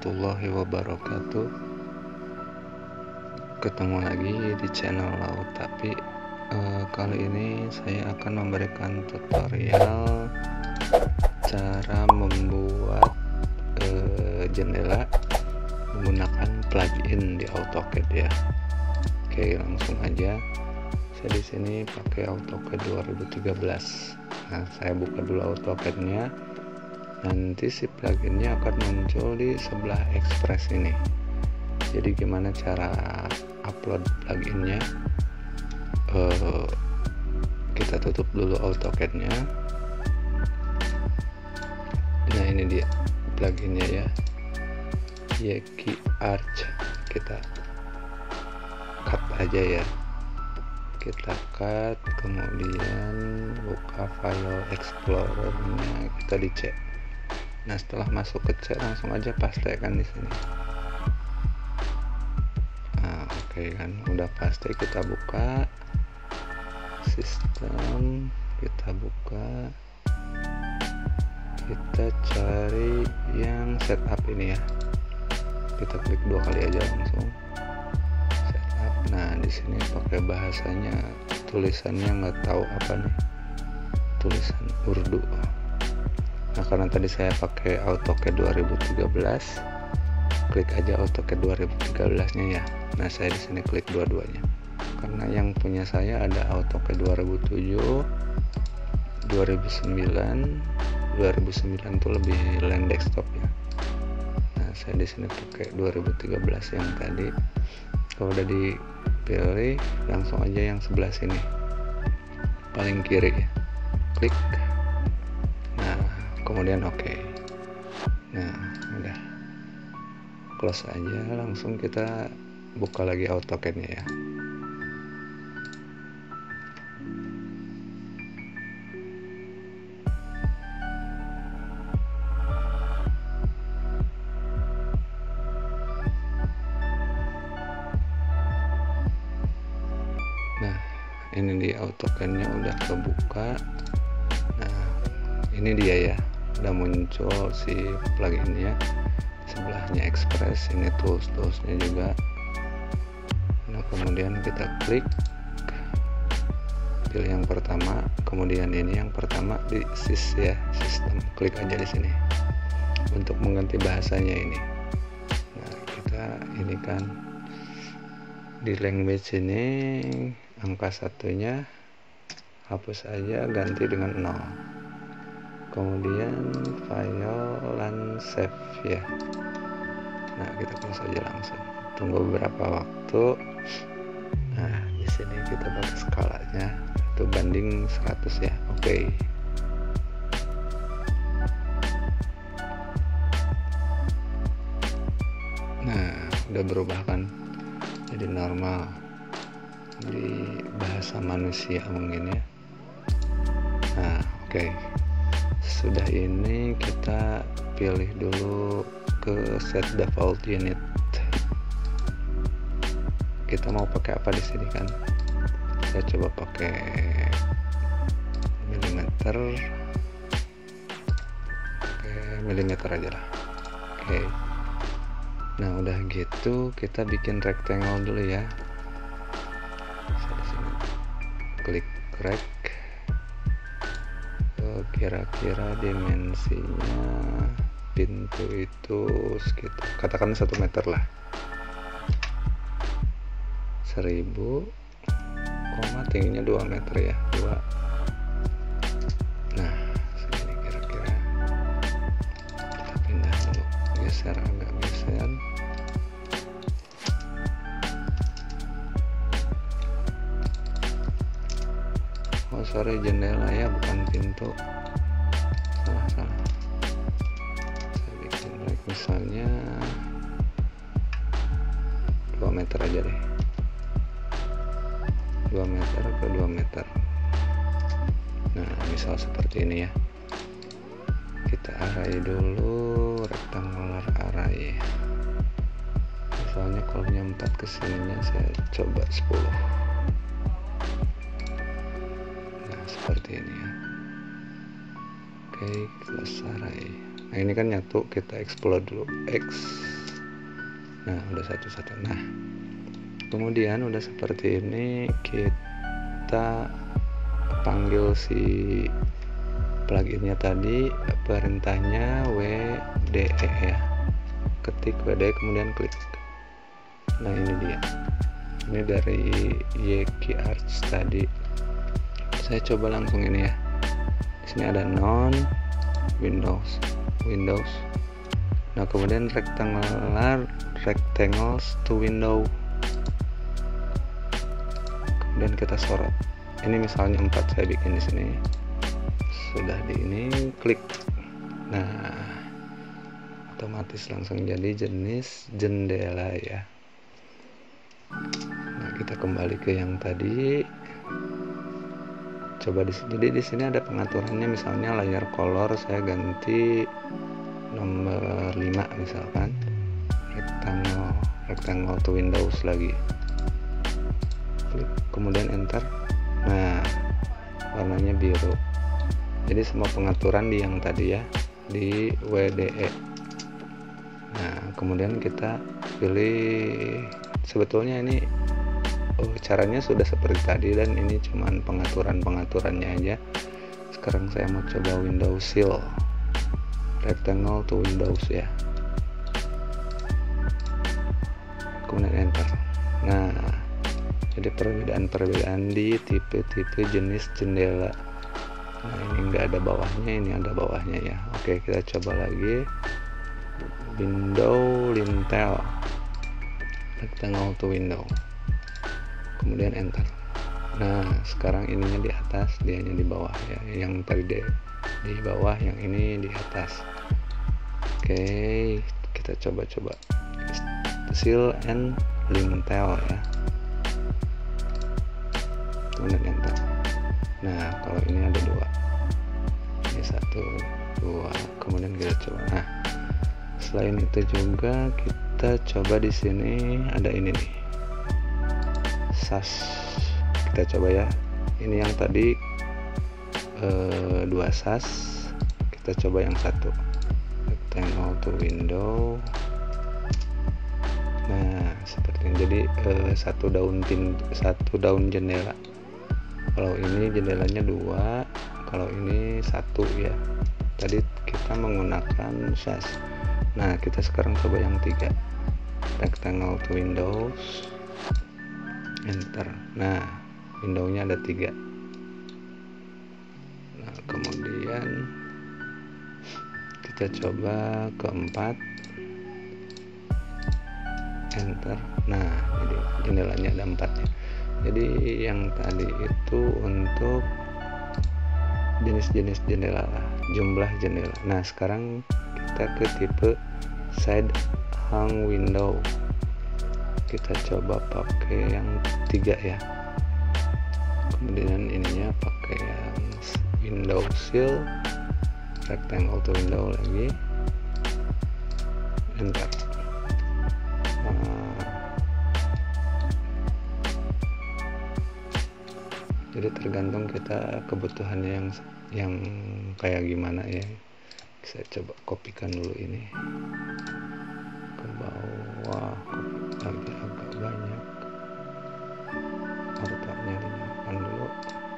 warahmatullahi wabarakatuh. Ketemu lagi di channel Laut Tapi. Kali ini saya akan memberikan tutorial cara membuat jendela menggunakan plugin di AutoCAD ya. Oke, langsung aja. Saya di sini pakai AutoCAD 2013. Nah, saya buka dulu AutoCAD-nya. Nanti si pluginnya akan muncul di sebelah Express ini. Jadi gimana cara upload pluginnya? Kita tutup dulu AutoCAD-nya. Nah, ini dia pluginnya ya, Yeki Arch. Kita cut aja ya, kita cut, kemudian buka file Explorer-nya, kita di C. Nah, setelah masuk ke C langsung aja pastekan di sini. Nah, oke kan, udah paste, kita buka sistem, kita buka, kita cari yang setup ini ya. Kita klik 2 kali aja langsung setup. Nah, di sini pakai bahasanya, tulisannya nggak tahu apa nih, tulisan Urdu. Nah, karena tadi saya pakai AutoCAD 2013, klik aja AutoCAD 2013-nya ya. Nah, saya di sini klik dua-duanya. Karena yang punya saya ada AutoCAD 2007, 2009. 2009 tuh lebih land desktop ya. Nah, saya di sini pakai 2013 yang tadi. Kalau udah dipilih, langsung aja yang sebelah sini, paling kiri ya. Klik. Nah, kemudian oke. Nah, udah close aja, langsung kita buka lagi AutoCAD-nya ya. Nah, ini di AutoCAD-nya udah kebuka. Nah, ini dia ya, udah muncul si pluginnya. Sebelahnya Express, ini tools-toolsnya juga. Nah, kemudian kita klik, pilih yang pertama, kemudian ini yang pertama di sys ya, sistem. Klik aja di sini untuk mengganti bahasanya ini. Nah, kita ini kan di language ini angka satunya hapus aja, ganti dengan 0. Kemudian final dan save ya. Nah, kita close aja langsung. Tunggu beberapa waktu. Nah, di sini kita pakai skalanya, itu banding 100 ya. Oke. Nah, udah berubah kan jadi normal di bahasa manusia mungkin ya. Nah, oke. Sudah ini kita pilih dulu ke set default unit. Kita mau pakai apa di sini kan? Saya coba pakai milimeter. Oke, milimeter aja lah. Oke. Nah, udah gitu kita bikin rectangle dulu ya. Saya di sini klik rect. Kira-kira dimensinya pintu itu sekitar, katakan 1 meter lah, 1000, tingginya 2 meter ya, 2. Nah, segini kira-kira. Kita pindah dulu, geser, agak geser. Oh sorry, jendela ya, bukan pintu. Salah. Saya bikin like misalnya 2 meter aja deh, 2 meter ke 2 meter. Nah, misal seperti ini ya. Kita array dulu, rectangular array. Misalnya kolomnya 4, kesininya saya coba 10. Seperti ini ya. Oke, close array. Nah, ini kan nyatu, kita explode dulu, X Nah udah satu-satu. Nah kemudian udah seperti ini, kita panggil si pluginnya tadi, perintahnya WDE ya, ketik WDE kemudian klik. Nah ini dia, ini dari Yeki Arts tadi. Saya coba langsung ini ya. Di sini ada non Windows. Nah kemudian rectangles to window. Kemudian kita sorot. Ini misalnya 4 saya bikin di sini. Sudah di ini klik. Nah otomatis langsung jadi jenis jendela ya. Nah kita kembali ke yang tadi. Coba jadi di sini ada pengaturannya, misalnya layar color saya ganti nomor 5 misalkan, rectangle to windows lagi, klik kemudian enter. Nah warnanya biru. Jadi semua pengaturan di yang tadi ya, di WDE. Nah kemudian kita pilih, sebetulnya ini caranya sudah seperti tadi, dan ini cuman pengaturannya aja. Sekarang saya mau coba Windows Seal, rectangle to Windows ya, kemudian enter. Nah jadi perbedaan di tipe-tipe jenis jendela. Nah ini enggak ada bawahnya, ini ada bawahnya ya. Oke kita coba lagi window lintel, rectangle to window, kemudian enter. Nah sekarang ininya di atas, dianya di bawah ya, yang tadi di bawah, yang ini di atas. Oke kita coba seal and lintel ya, kemudian enter. Nah kalau ini ada 2, ini 1, 2, kemudian kita coba. Nah selain itu juga kita coba di sini ada ini nih, SAS. Kita coba ya, ini yang tadi 2 SAS, kita coba yang 1 rectangle to window. Nah seperti ini, jadi satu daun jendela. Kalau ini jendelanya 2, kalau ini 1 ya. Tadi kita menggunakan SAS. Nah kita sekarang coba yang 3 rectangle to windows, enter. Nah windownya ada 3. Nah kemudian kita coba ke 4, enter. Nah jadi jendelanya ada 4 ya. Jadi yang tadi itu untuk jenis-jenis jendela lah, jumlah jendela. Nah sekarang kita ke tipe side hung window. Kita coba pakai yang 3 ya. Kemudian ininya pakai yang window seal, rectangle to window lagi, enter. Jadi tergantung kita kebutuhannya yang kayak gimana ya. Saya coba kopikan dulu ini ke bawah, agak banyak, hartanya dinyalakan dulu.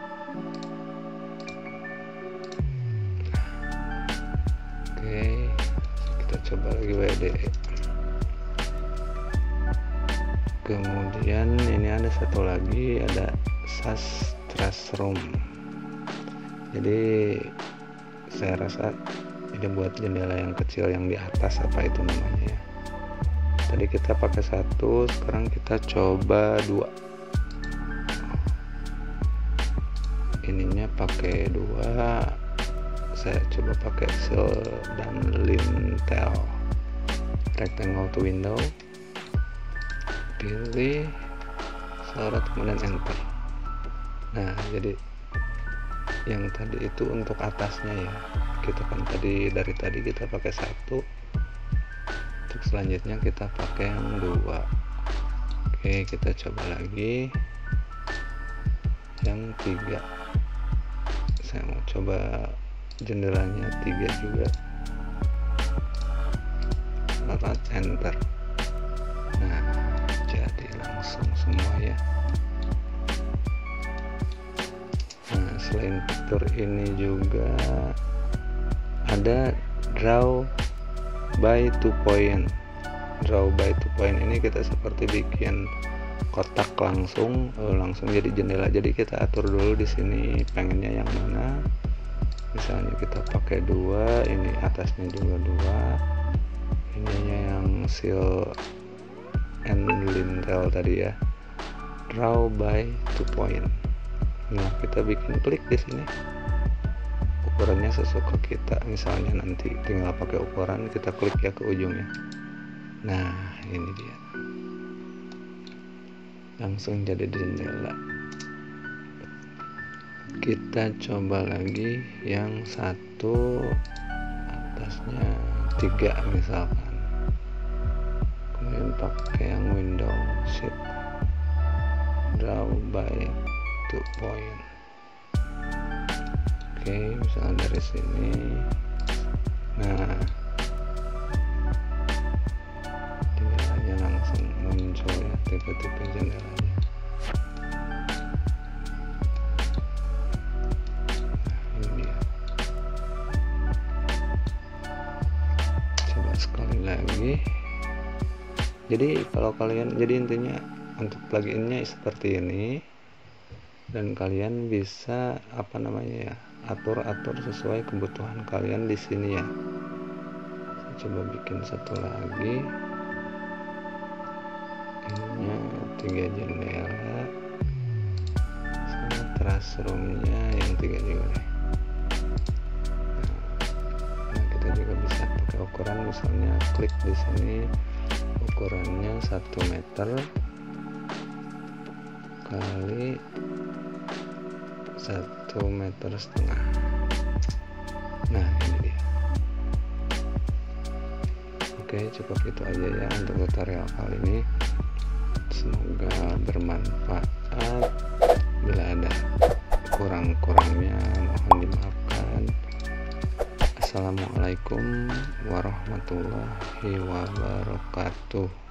Oke kita coba lagi WDE. Kemudian ini ada satu lagi, ada SAS Room. Jadi saya rasa ini buat jendela yang kecil yang di atas, apa itu namanya ya. Tadi kita pakai 1, sekarang kita coba 2. Ininya pakai 2, saya coba pakai seal dan lintel, rectangle to window, pilih, sorot, kemudian enter. Nah jadi yang tadi itu untuk atasnya ya, kita kan dari tadi kita pakai 1, untuk selanjutnya kita pakai yang 2. Oke kita coba lagi yang 3. Saya mau coba jendelanya 3 juga, sorot, enter. jadi langsung semua ya. Nah, selain fitur ini juga ada draw by 2 point. Draw by 2 point ini kita seperti bikin kotak langsung jadi jendela. Jadi kita atur dulu di sini pengennya yang mana. Misalnya kita pakai 2, ini atasnya juga 2, ininya yang seal and lintel tadi ya. Draw by 2 point. Nah, kita bikin klik di sini. Ukurannya sesuka kita, misalnya nanti tinggal pakai ukuran, kita klik ya ke ujungnya. Nah, ini dia. Langsung jadi jendela. Kita coba lagi yang satu atasnya 3 misalkan. Kemudian pakai yang window sheet. Draw by 2 point. Oke, misalnya dari sini. Nah, jendelanya langsung muncul ya, tipe-tipe jendelanya. Nah, ini dia. Coba sekali lagi. Jadi kalau kalian, jadi intinya untuk pluginnya seperti ini, dan kalian bisa atur sesuai kebutuhan kalian di sini ya. Saya coba bikin satu lagi. Ininya 3 jendela, sama terrace roomnya yang 3 juga deh. Nah, kita juga bisa pakai ukuran, misalnya klik di sini, ukurannya 1 meter kali 1,5 meter. Nah, ini dia. Oke, cukup itu aja ya untuk tutorial kali ini. Semoga bermanfaat. Bila ada kurang-kurangnya mohon dimaafkan. Assalamualaikum warahmatullahi wabarakatuh.